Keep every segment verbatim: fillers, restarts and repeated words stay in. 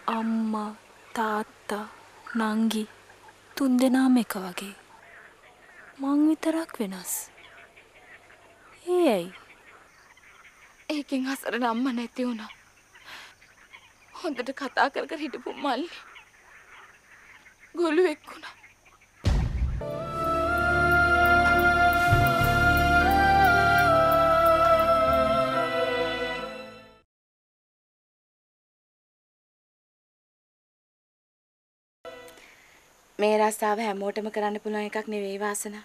අම්මා තාත්තා නංගි තුන් දෙනාම එක වගේ. මං විතරක් වෙනස්. ඒ ඇයි? ඒකෙන් අසරණ අම්මා නැති වුණා. හොඳට කතා කර කර හිටපු මල්ලි ගොළුෙක් වුණා. මේ රස්සාව හැමෝටම කරන්න පුළුවන් එකක් නෙවෙයි වාසනා.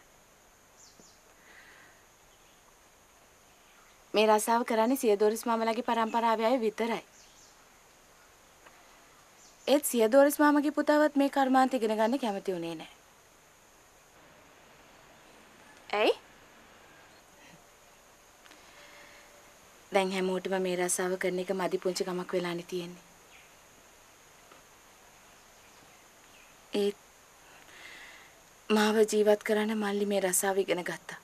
මේ රස්සාව කරන්නේ සියදොරිස් මාමලාගේ පරම්පරාවේ අය විතරයි. ඒත් සියදොරිස් මාමගේ පුතාවත් මේ කර්මාන්ත ඉගෙන ගන්න කැමති උනේ නැහැ. ඇයි? දැන් හැමෝටම මේ රස්සාව කරන එක මදි පුංචි කමක් වෙලානේ තියෙන්නේ. ඒත් මාව ජීවත් කරන්න මල්ලි මේ රස්සාව ඉගෙන ගත්තා.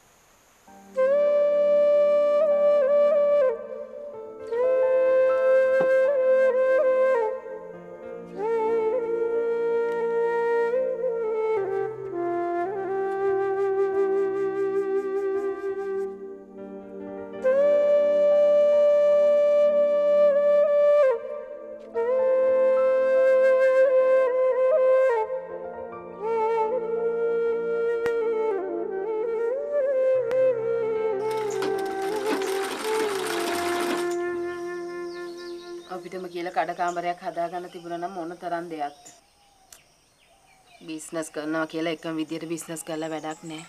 අපිටම කියලා කඩ කාමරයක් හදාගන්න තිබුණා නම් මොන තරම් දෙයක්ද? බිස්නස් කරනවා කියලා එකම විදියට බිස්නස් කරලා වැඩක් නැහැ.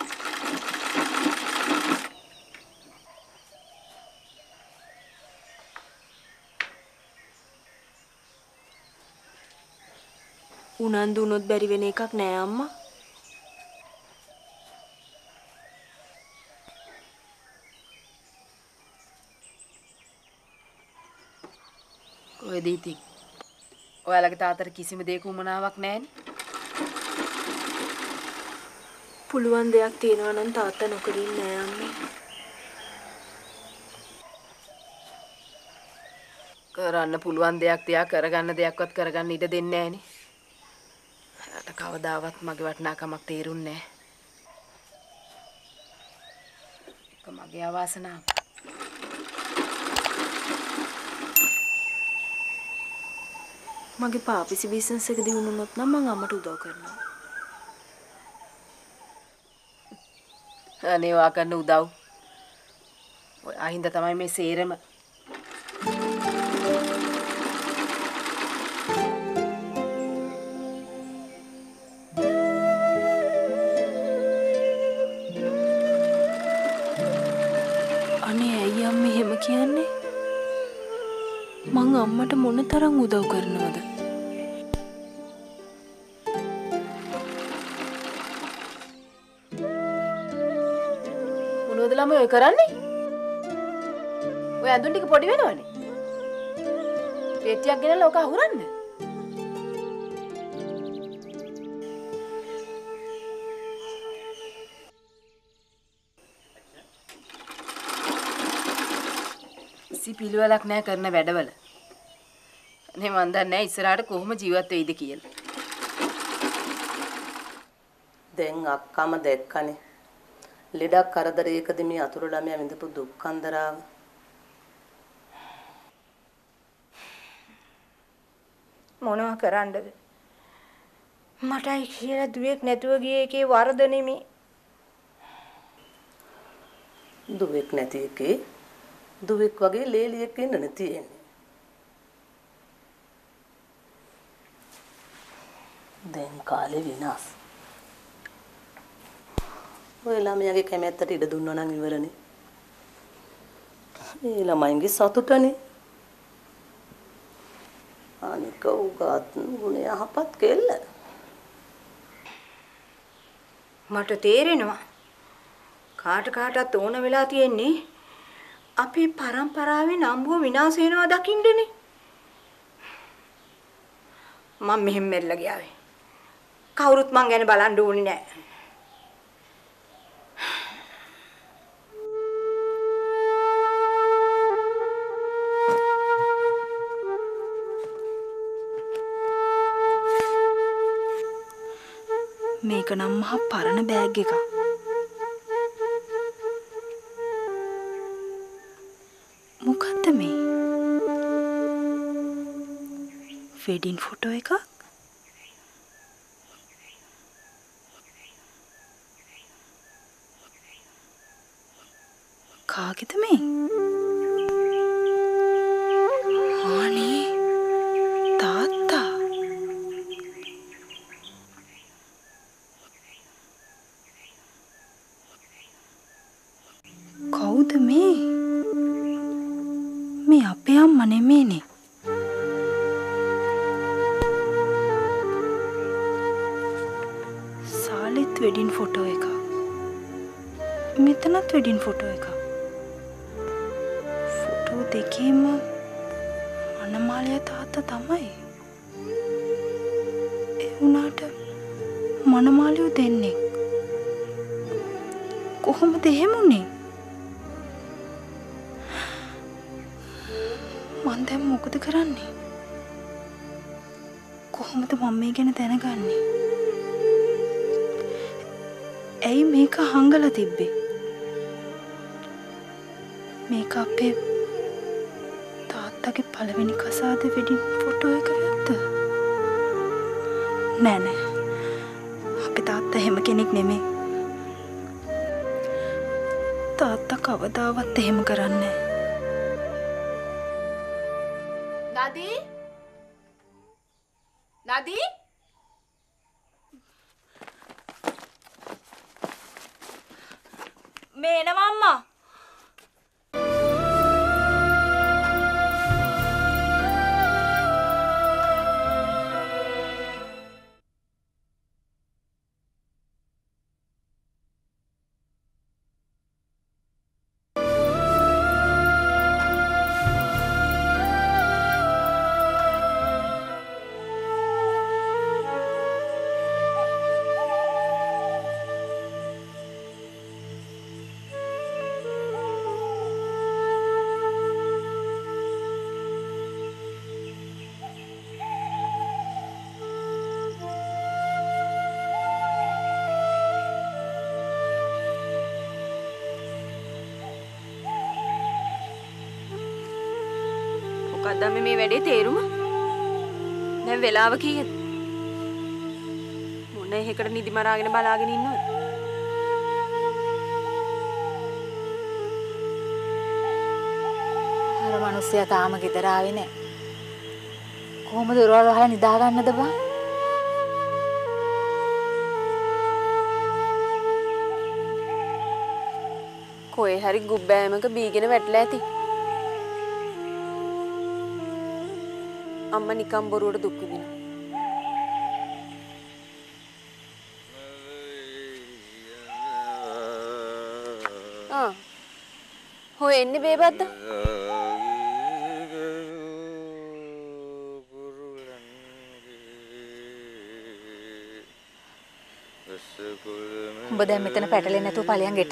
උනන්දු උනොත් බැරි වෙන එකක් නෑ අම්මා. ඔය දීති. ඔයාලගේ තාත්තට කිසිම දෙයක උමනාවක් නැහැනේ. පුළුවන් දෙයක් තියෙනවා නම් තාත්තා නොකරින් නෑ අම්මේ. කරන්න පුළුවන් දෙයක් තියා කරගන්න දෙයක්වත් කරගන්න ඉඩ දෙන්නේ නැහනේ. එයාට කවදාවත් මගේ වටිනාකමක් තේරුන්නේ නැහැ. ඒක මගේ අවාසනාව. මගේ පාපිසි බිස්නස් එක දිනුනොත් නම් මං අම්මට උදව් කරනවා. අනේ වා කරන උදව්. ඔය අහින්ද තමයි මේ සේරම. අනේ ඇයි අම්මේ එහෙම කියන්නේ? මං අම්මට මොන තරම් උදව් කරනවද? මොනවද ළමයි ඔය කරන්නේ? ඔය ඇඳුම් ටික පොඩි වෙනවනේ. පෙට්ටියක් ගෙනල්ලා ඔක අහුරන්න. පිළිවෙලක් නැහැ කරන වැඩවල. අනේ මන් දන්නේ නැහැ ඉස්සරහට කොහොම ජීවත් වෙයිද කියලා. දැන් අක්කම දැක්කනේ. ලෙඩක් කරදරයකදී මේ අතුරු ළමයා විඳපු දුක්ඛන්දරාව. මොනවා කරන්නද? මටයි කියලා දුවෙක් නැතුව ගියේ එකේ වරද නෙමෙයි. දුවෙක් නැති එකේ දුවෙක් වගේ ලේලියෙක් ඉන්නනේ තියෙන්නේ. දැන් කාලේ විනාශ. ඔය ළමයාගේ කැමැත්තට ඉඩ දුන්නා නම් ඉවරනේ. ඒ ළමයින්ගේ සතුටනේ. අනික උගත් ගුණ යහපත් කෙල්ල. මට තේරෙනවා. කාට කාටත් ඕන වෙලා තියෙන්නේ අපේ පරම්පරාවේ නම්බුව විනාශ වෙනවා දකින්නනේ. මම මෙහෙම මෙල්ල ගියාවේ. කවුරුත් මං ගැන බලන්න ඕනේ නැහැ. මේක නම් මහා පරණ බෑග් එකක්. මොකද්ද මේ? වෙඩින් ෆොටෝ එකක්? කාගේද මේ? අනේ තාත්තා. කවුද මේ? මේ අපේ අම්මා නෙමෙයිනේ. සාලිත් වෙඩින් ෆොටෝ එකක්. මෙතනත් වෙඩින් ෆොටෝ එකක්. ෆොටෝ දෙකේම මනමාලියා තාත්තා තමයි. ඒ වුණාට මනමාලියෝ දෙන්නේ කොහොමද එහෙම උනේ? මං දැන් මොකද කරන්නේ? කොහොමද මම මේ ගැන දැනගන්නේ? ඇයි මේක හංගලා තිබ්බේ? මේක අපේ තාත්තගේ පළවෙනි කසාද වෙඩින් ෆොටෝ එක නේද? නෑ නෑ. අපේ තාත්තා එහෙම කෙනෙක් නෙමෙයි. තාත්තා කවදාවත් එහෙම කරන්නේ නෑ. නදී? නදී? මේ එනවා අම්මා. මොකක්ද මේ වැඩේ තේරුම? දැන් වෙලාව කීයද? මොන එකකට නිදි මරාගෙන බලාගෙන ඉන්නවද? අර මිනිස්සයා තාම ගෙදර ආවේ නැහැ. කොහොමද දොරවල් වහලා නිදා ගන්නද බං? කොහේ හරි ගුබ්බෑමක බීගෙන වැටලා ඇති. අම්මා නිකම් බොරුවට දුක් විඳිනවා. ආ. හොය එන්නේ බේබද්ද? උඹ දැන් මෙතන පැටලෙන්නේ නැතුව ඵලයන් ගෙට.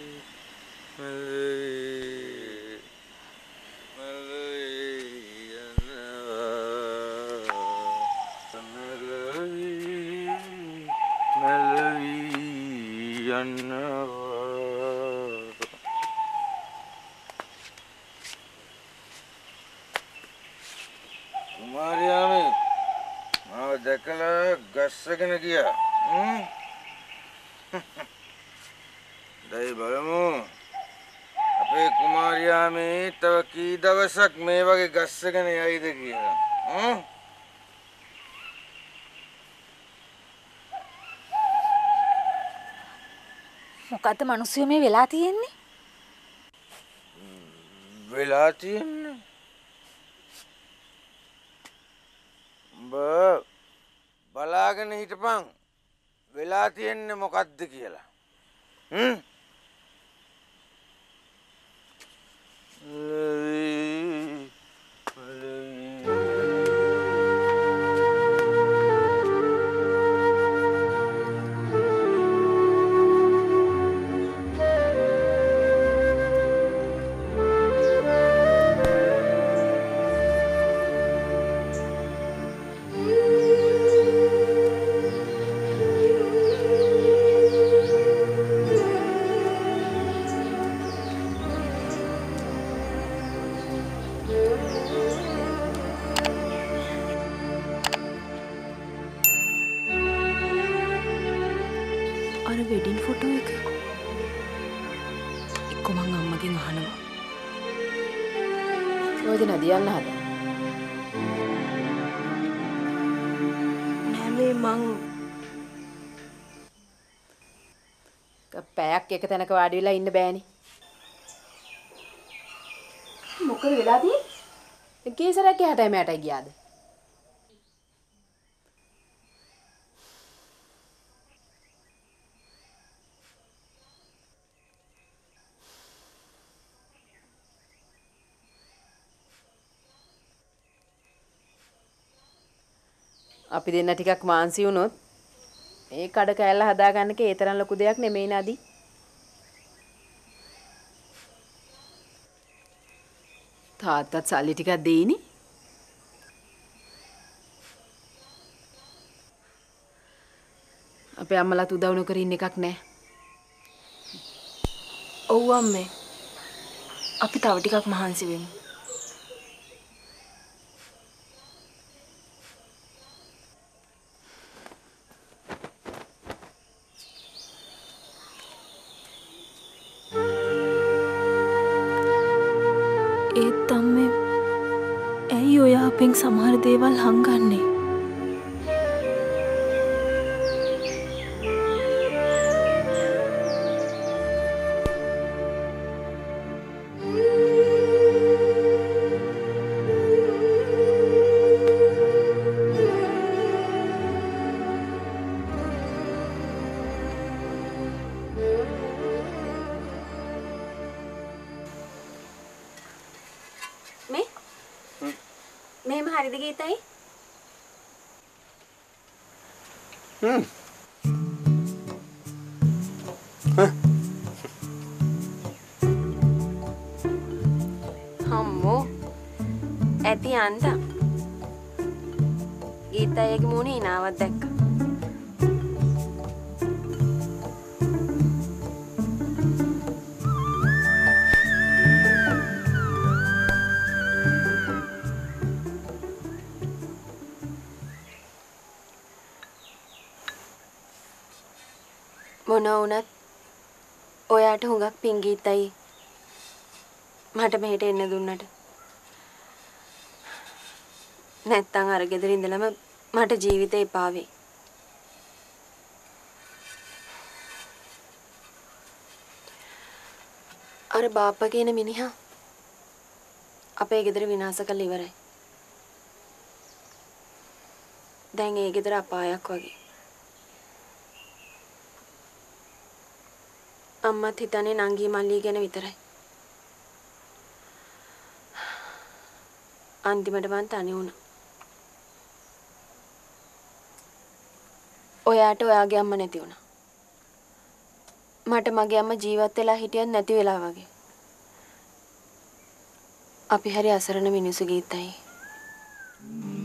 කුමාරියාමි මාව දැකලා ගස්සගෙන ගියා. හ්ම්. දැයි බලමු. අපේ කුමාරියාමි තව කී දවසක් මේ වගේ ගස්සගෙන යයිද කියලා. හ්ම්. මොකද්ද මිනිස්සු මේ වෙලා තියෙන්නේ? වෙලා තියෙන්නේ උඹ බලාගෙන හිටපන් වෙලා තියෙන්නේ මොකද්ද කියලා. හ්ම්. අර වෙඩින් ෆොටෝ එක. එක්ක මං අම්මගෙන් අහනවා. කොහෙද නදියන්න හද? නෑ මේ මං පැයක් එක තැනක වාඩි වෙලා ඉන්න බෑනේ. මොකද වෙලා තියෙන්නේ? කේසරක් එහාටයි මෙහාටයි ගියාද? අපි දෙන්න ටිකක් මාන්සි වුණොත් මේ කඩ කෑල්ල හදාගන්න එක ඒ තරම් ලොකු දෙයක් නෙමෙයි නදි. තාත්තත් සල්ලි ටිකක් දෙයිනේ. අපේ අම්මලාත් උදව් නොකර ඉන්න එකක් නෑ. ඔව් අම්මේ. අපි තව ටිකක් මහන්සි වෙමු. ඒත් අම්මේ ඇයි ඔයා අපෙන් සමහර දේවල් හංගන්නේ? මෙහෙම හරිද ගීතයි? හ්ම්. අම්මෝ. ඇති අන්ත. ගීතයිගේ මූණේ නාවක් දැක්කා. මොන වුණත් ඔයාට හුඟක් පිං ගීතයි මට මෙහෙට එන්න දුන්නට. නැත්තම් අර ගෙදර ඉඳලම මට ජීවිතේ එපා වෙයි. අර බාප්පා කියන මිනිහා අපේ ගෙදර විනාශ කරලා ඉවරයි. දැන් ඒ ගෙදර අපායක් වගේ. අම්මත් හිතන්නේ නංගි මල්ලි ගැන විතරයි. අන්තිමට මං තනි වුණා. ඔයාට ඔයාගේ අම්ම නැති වුණා. මට මගේ අම්ම ජීවත් වෙලා හිටියත් නැති වෙලා වගේ. අපි හරි අසරණ මිනිස්සු ගීතයි.